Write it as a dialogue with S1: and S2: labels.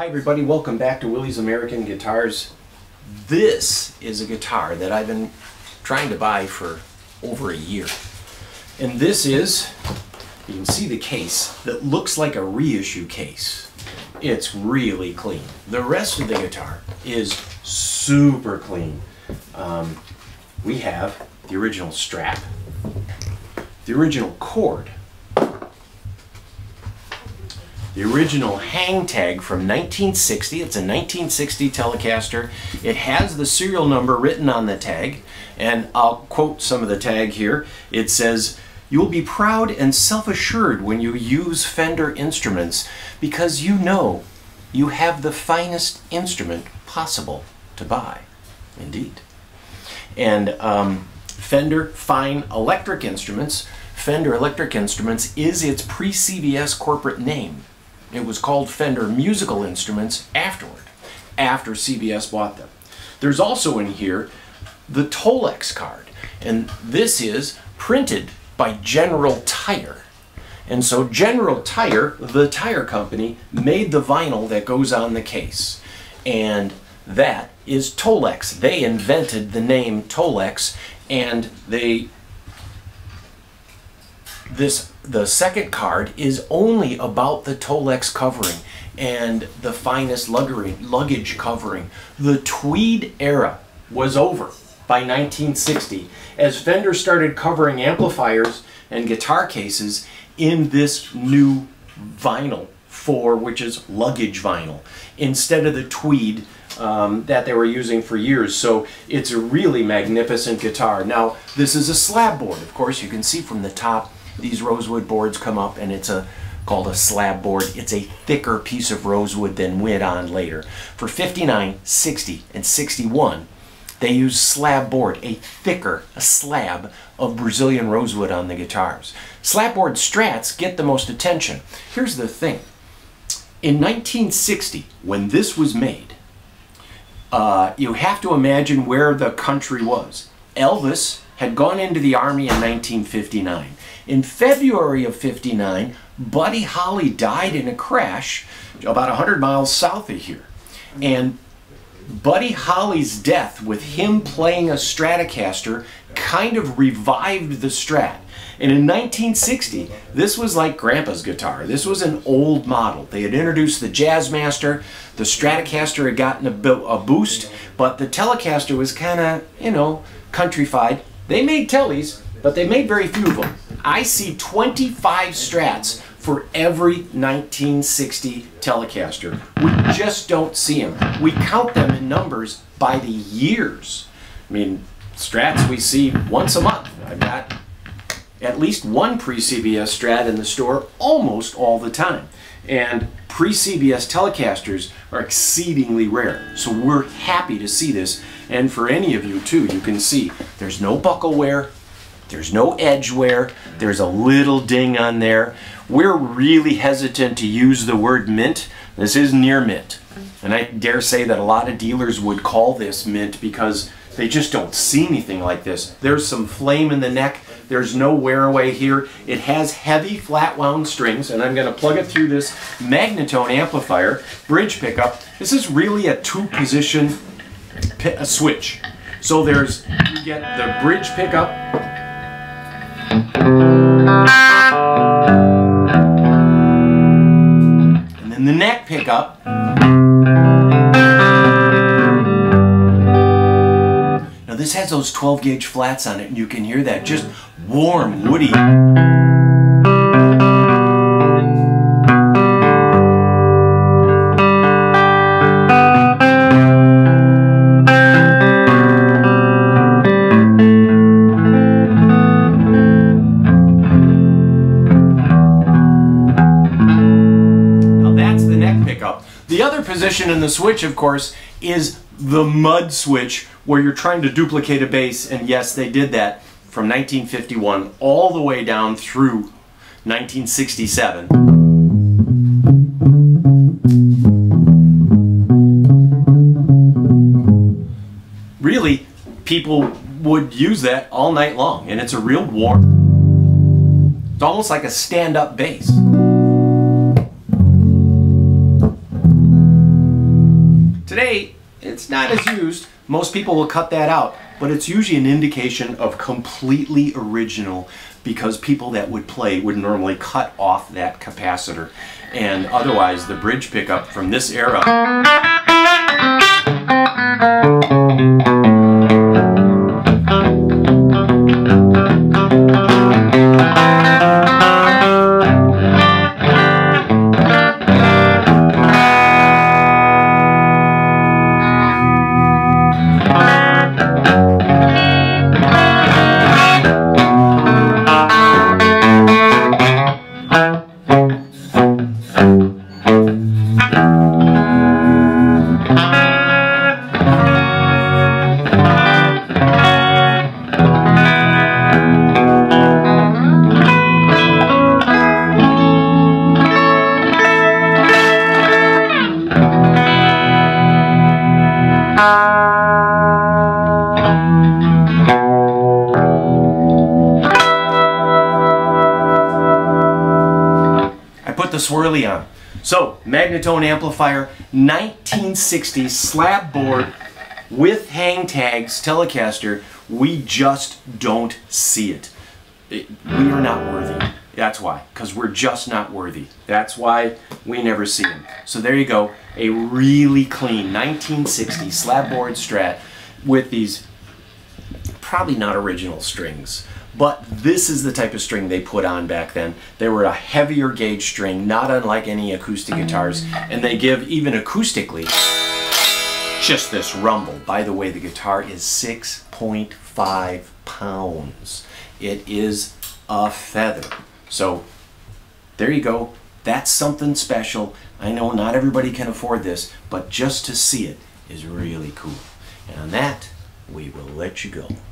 S1: Hi everybody, welcome back to Willie's American Guitars. This is a guitar that I've been trying to buy for over a year. And this is, you can see the case, that looks like a reissue case. It's really clean. The rest of the guitar is super clean. We have the original strap, the original cord, the original hang tag from 1960. It's a 1960 Telecaster. It has the serial number written on the tag, and I'll quote some of the tag here. It says, "You'll be proud and self-assured when you use Fender instruments because you know you have the finest instrument possible to buy." Indeed. And Fender Fine Electric Instruments, Fender Electric Instruments is its pre-CBS corporate name. It was called Fender Musical Instruments afterward, after CBS bought them. There's also in here the Tolex card, and this is printed by General Tire. And so General Tire, the tire company, made the vinyl that goes on the case. And that is Tolex. They invented the name Tolex, and the second card is only about the Tolex covering and the finest luggage covering. The tweed era was over by 1960 as Fender started covering amplifiers and guitar cases in this new vinyl which is luggage vinyl, instead of the tweed that they were using for years. So it's a really magnificent guitar. Now this is a slab board. Of course, you can see from the top these rosewood boards come up, and it's called a slab board. It's a thicker piece of rosewood than went on later. For 59, 60, and 61, they use slab board, a slab of Brazilian rosewood on the guitars. Slab board Strats get the most attention. Here's the thing. In 1960, when this was made, you have to imagine where the country was. Elvis had gone into the Army in 1959. In February of 59, Buddy Holly died in a crash about 100 miles south of here. And Buddy Holly's death, with him playing a Stratocaster, kind of revived the Strat. And in 1960, this was like Grandpa's guitar. This was an old model. They had introduced the Jazzmaster. The Stratocaster had gotten a boost, but the Telecaster was kind of, you know, countrified. They made Teles, but they made very few of them. I see 25 Strats for every 1960 Telecaster. We just don't see them. We count them in numbers by the years. I mean, Strats we see once a month. I've got at least one pre-CBS Strat in the store almost all the time. And pre-CBS Telecasters are exceedingly rare. So we're happy to see this. And for any of you too, you can see there's no buckle wear, there's no edge wear, there's a little ding on there. We're really hesitant to use the word mint. This is near mint. And I dare say that a lot of dealers would call this mint because they just don't see anything like this. There's some flame in the neck. There's no wear away here. It has heavy flat wound strings, and I'm going to plug it through this magnetone amplifier, bridge pickup. This is really a two-position switch. So you get the bridge pickup, and then the neck pickup. Now this has those 12 gauge flats on it, and you can hear that just warm, woody. The other position in the switch, of course, is the mud switch, where you're trying to duplicate a bass, and yes, they did that from 1951 all the way down through 1967. Really, people would use that all night long, and it's a real warm. It's almost like a stand-up bass. Today, it's not as used. Most people will cut that out, but it's usually an indication of completely original, because people that would play would normally cut off that capacitor. And otherwise, the bridge pickup from this era the swirly on. So, magnetone amplifier, 1960 slab board with hang tags, Telecaster. We just don't see it. We are not worthy. That's why, because we're just not worthy. That's why we never see them. So there you go, a really clean 1960 slab board Strat with these probably not original strings. But this is the type of string they put on back then. They were a heavier gauge string, not unlike any acoustic guitars, and they give, even acoustically, just this rumble. By the way, the guitar is 6.5 pounds. It is a feather. So, there you go. That's something special. I know not everybody can afford this, but just to see it is really cool. And on that, we will let you go.